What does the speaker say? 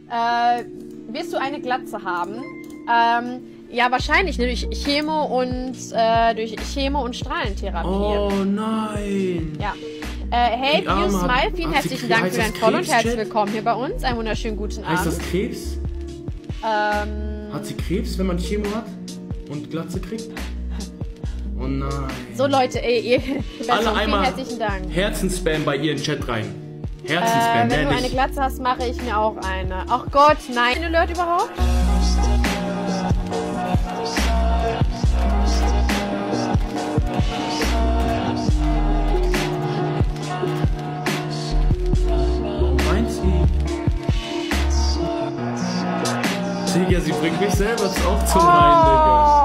Wirst du eine Glatze haben? Ja, wahrscheinlich, ne? Durch Chemo und Strahlentherapie. Oh nein. Ja. Hey, Die Arme. View Smile, vielen herzlichen Dank für dein Follow und herzlich Chat? willkommen hier bei uns. Einen wunderschönen guten Abend. Heißt das Krebs? Hat sie Krebs, wenn man Chemo hat und Glatze kriegt? Oh nein. So Leute, ey, Alle vielen einmal herzlichen Dank. Herzenspam bei ihr in den Chat rein. Herzenspam, Wenn mehr du eine nicht. Glatze hast, mache ich mir auch eine. Ach Gott, nein. Ein Alert überhaupt? Meint sie? Digga, sie bringt mich selber auch zum Weinen, Digga.